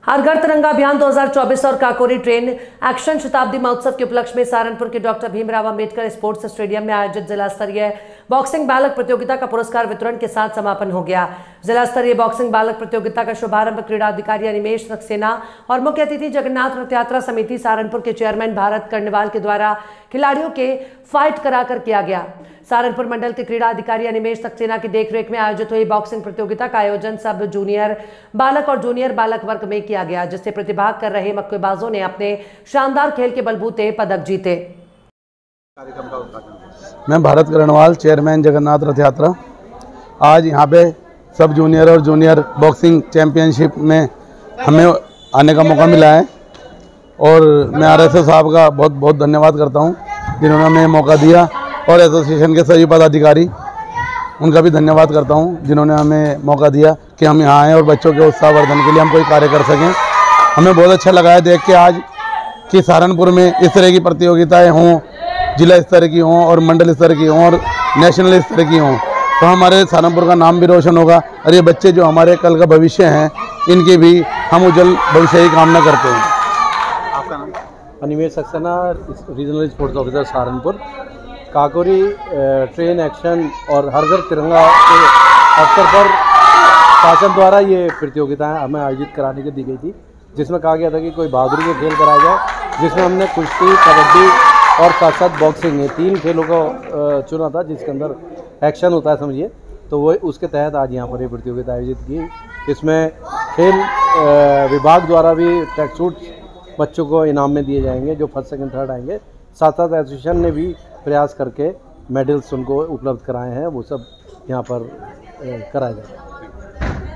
हर घर तिरंगा अभियान 2024 और काकोरी ट्रेन एक्शन शताब्दी महोत्सव के उपलक्ष्य में सहारनपुर के doctor Bhimrao Ambedkar sports stadium में आयोजित जिला स्तरीय बॉक्सिंग बालक प्रतियोगिता का पुरस्कार वितरण के साथ समापन हो गया। जिला स्तरीय बॉक्सिंग बालक प्रतियोगिता का शुभारंभ क्रीड़ा अधिकारी अनिमेश सक्सेना और मुख्य अतिथि जगन्नाथ रथ यात्रा समिति सहारनपुर के चेयरमैन भारत कर्णवाल के द्वारा खिलाड़ियों के फाइट कराकर किया गया। सहारनपुर मंडल के क्रीड़ा अधिकारी अनिमेश सक्सेना की देखरेख में आयोजित हुई बॉक्सिंग प्रतियोगिता का आयोजन सब जूनियर बालक और जूनियर बालक वर्ग में किया गया, जिससे प्रतिभाग कर रहे मुक्केबाजों ने अपने शानदार खेल के बलबूते पदक जीते। मैं भारत कर्णवाल, चेयरमैन जगन्नाथ रथ यात्रा। आज यहाँ पे सब जूनियर और जूनियर बॉक्सिंग चैंपियनशिप में हमें आने का मौका मिला है और मैं आरएसएस साहब का बहुत बहुत धन्यवाद करता हूँ जिन्होंने हमें मौका दिया, और एसोसिएशन के सभी पदाधिकारी उनका भी धन्यवाद करता हूँ जिन्होंने हमें मौका दिया कि हम यहाँ आएँ और बच्चों के उत्साहवर्धन के लिए हम कोई कार्य कर सकें। हमें बहुत अच्छा लगा है देख के आज कि सहारनपुर में इस तरह की प्रतियोगिताएं हों, जिला स्तर की हों और मंडल स्तर की हों और नेशनल स्तर की हों, तो हमारे सहारनपुर का नाम भी रोशन होगा और ये बच्चे जो हमारे कल का भविष्य हैं इनकी भी हम उज्जवल भविष्य की कामना करते हैं। आपका नाम? Animesh Saxena, regional sports officer Saharanpur. Kakori train action और हर घर तिरंगा के अवसर पर शासन द्वारा ये प्रतियोगिताएं हमें आयोजित कराने की दी गई थी, जिसमें कहा गया था कि कोई बहादुरी के खेल कराए जाए, जिसमें हमने कुश्ती, कबड्डी और साथ साथ बॉक्सिंग, ये 3 खेलों को चुना था जिसके अंदर एक्शन होता है समझिए। तो वो उसके तहत आज यहाँ पर ये प्रतियोगिता आयोजित की। इसमें खेल विभाग द्वारा भी ट्रैक सूट बच्चों को इनाम में दिए जाएंगे जो फर्स्ट सेकंड थर्ड आएंगे। साथ साथ एसोसिएशन ने भी प्रयास करके मेडल्स उनको उपलब्ध कराए हैं, वो सब यहाँ पर कराए जाएंगे।